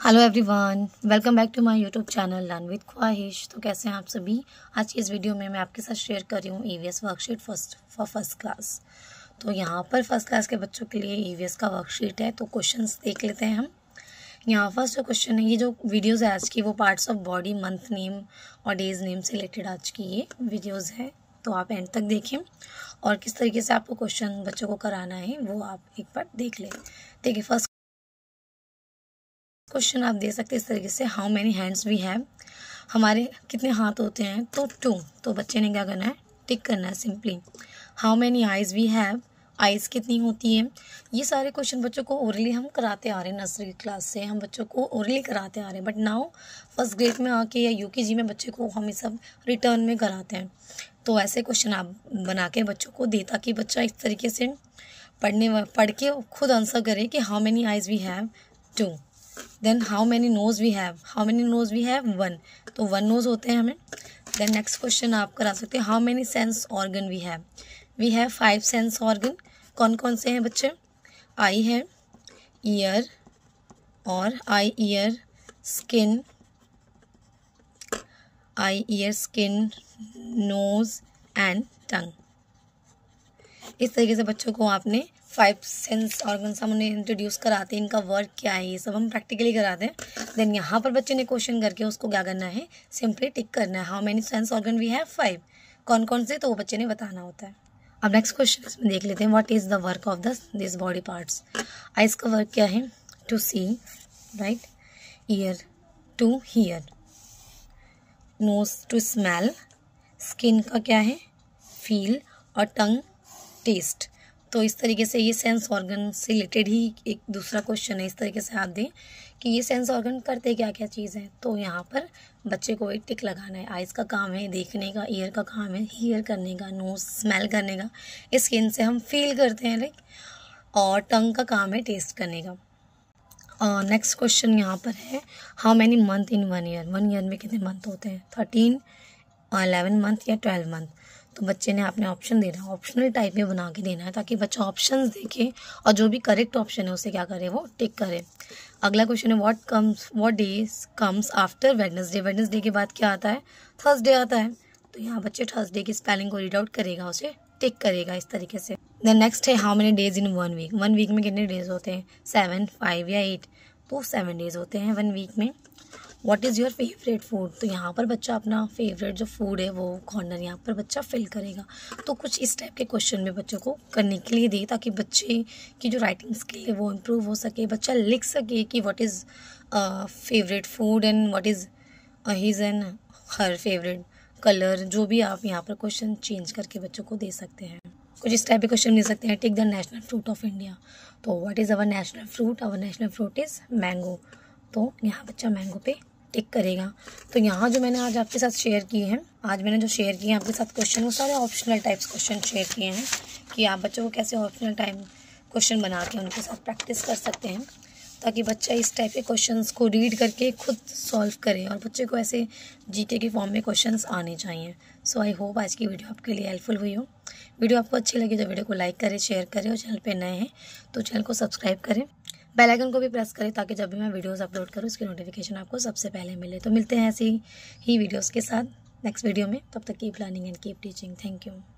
Hello everyone, welcome back to my YouTube channel learn with Khwahish. तो कैसे हैं आप सभी। आज की इस वीडियो में मैं आपके साथ शेयर कर रही हूँ ईवीएस वर्कशीट फर्स्ट क्लास। तो यहाँ पर फर्स्ट क्लास के बच्चों के लिए ईवीएस का वर्कशीट है। तो क्वेश्चंस देख लेते हैं हम। यहाँ फर्स्ट जो क्वेश्चन है, ये जो वीडियोज़ है आज की वो parts of body, month name और डेज नेम से रिलेटेड आज की ये वीडियोज़ है। तो आप एंड तक देखें और किस तरीके से आपको क्वेश्चन बच्चों को कराना है वो आप एक बार देख लें। देखिए फर्स्ट क्वेश्चन आप दे सकते हैं इस तरीके से, how many hands we have. हमारे कितने हाथ होते हैं, तो 2। तो बच्चे ने क्या करना है, टिक करना है simply. How many eyes we have, eyes कितनी होती है। ये सारे क्वेश्चन बच्चों को ओरली हम कराते आ रहे हैं, नर्सरी क्लास से हम बच्चों को ओरली कराते आ रहे हैं। बट नाउ फर्स्ट ग्रेड में आके या यूकेजी में बच्चे को हम ये सब रिटर्न में कराते हैं। तो ऐसे क्वेश्चन आप बना के बच्चों को दे, ताकि बच्चा इस तरीके से पढ़ के खुद आंसर करे कि how many eyes we have, 2। Then how many nose we have, how many nose we have, 1। तो 1 नोज होते हैं हमें। देन नेक्स्ट क्वेश्चन आप करा सकते हैं, how many sense organ we have 5 sense organ. कौन कौन से हैं बच्चे, आई है, ईयर और eye ear skin, nose and tongue. इस तरीके से बच्चों को आपने 5 सेंस ऑर्गन्स हम उन्हें इंट्रोड्यूस कराते हैं, इनका वर्क क्या है ये सब हम प्रैक्टिकली कराते हैं। देन यहाँ पर बच्चे ने क्वेश्चन करके उसको क्या करना है, सिंपली टिक करना है, how many sense organ we have, 5। कौन कौन से, तो वो बच्चे ने बताना होता है। अब नेक्स्ट क्वेश्चन इसमें देख लेते हैं, what is the work of this body parts. Eyes का वर्क क्या है, to see, right, ear to hear, nose to smell, skin का क्या है, फील, और टंग टेस्ट। तो इस तरीके से ये सेंस ऑर्गन से रिलेटेड ही एक दूसरा क्वेश्चन है। इस तरीके से आप दें कि ये सेंस ऑर्गन करते क्या क्या चीज़ है। तो यहाँ पर बच्चे को एक टिक लगाना है। आइज़ का काम है देखने का, ईयर का काम है हियर करने का, नोज स्मेल करने का, स्किन से हम फील करते हैं लाइक, और टंग का काम है टेस्ट करने का। नेक्स्ट क्वेश्चन यहाँ पर है, how many month in 1 year. 1 year में कितने मंथ होते हैं, 13, 11 मंथ या 12 मंथ। तो बच्चे ने आपने ऑप्शन देना है, ऑप्शनल टाइप में बना के देना है, ताकि बच्चा ऑप्शंस देखे और जो भी करेक्ट ऑप्शन है उसे क्या करे, वो टिक करे। अगला क्वेश्चन है, what days comes after Wednesday. Wednesday के बाद क्या आता है, थर्सडे आता है। तो यहाँ बच्चे थर्सडे की स्पेलिंग को रीड आउट करेगा, उसे टिक करेगा इस तरीके से। देन नेक्स्ट है, how many days in 1 week. 1 week में कितने डेज होते हैं, 7, 5 या 8। तो 7 डेज होते हैं 1 वीक में। What is your favourite food. तो यहाँ पर बच्चा अपना फेवरेट जो फूड है वो कॉर्नर यहाँ पर बच्चा फिल करेगा। तो कुछ इस टाइप के क्वेश्चन में बच्चों को करने के लिए दे, ताकि बच्चे की जो राइटिंग स्किल है वो इम्प्रूव हो सके, बच्चा लिख सके कि what is favourite food and what is his and her favourite colour. जो भी आप यहाँ पर क्वेश्चन चेंज करके बच्चों को दे सकते हैं। कुछ इस टाइप के क्वेश्चन मिल सकते हैं, take the national fruit of India. तो what is our national fruit, our national fruit is mango. तो यहाँ बच्चा मैंगो पे टिक करेगा। तो यहाँ जो मैंने आज आपके साथ शेयर किए हैं, आपके साथ क्वेश्चन, वो सारे ऑप्शनल टाइप्स क्वेश्चन शेयर किए हैं कि आप बच्चों को कैसे ऑप्शनल टाइम क्वेश्चन बना के उनके साथ प्रैक्टिस कर सकते हैं, ताकि बच्चा इस टाइप के क्वेश्चंस को रीड करके खुद सॉल्व करे और बच्चे को ऐसे जीके के फॉर्म में क्वेश्चंस आने चाहिए। सो आई होप आज की वीडियो आपके लिए हेल्पफुल हुई हो। वीडियो आपको अच्छी लगी तो वीडियो को लाइक करें, शेयर करें, और चैनल पे नए हैं तो चैनल को सब्सक्राइब करें, बेल आइकन को भी प्रेस करें, ताकि जब भी मैं वीडियोस अपलोड करूँ उसकी नोटिफिकेशन आपको सबसे पहले मिले। तो मिलते हैं ऐसी ही वीडियोस के साथ नेक्स्ट वीडियो में। तब तक keep learning and keep teaching. Thank you.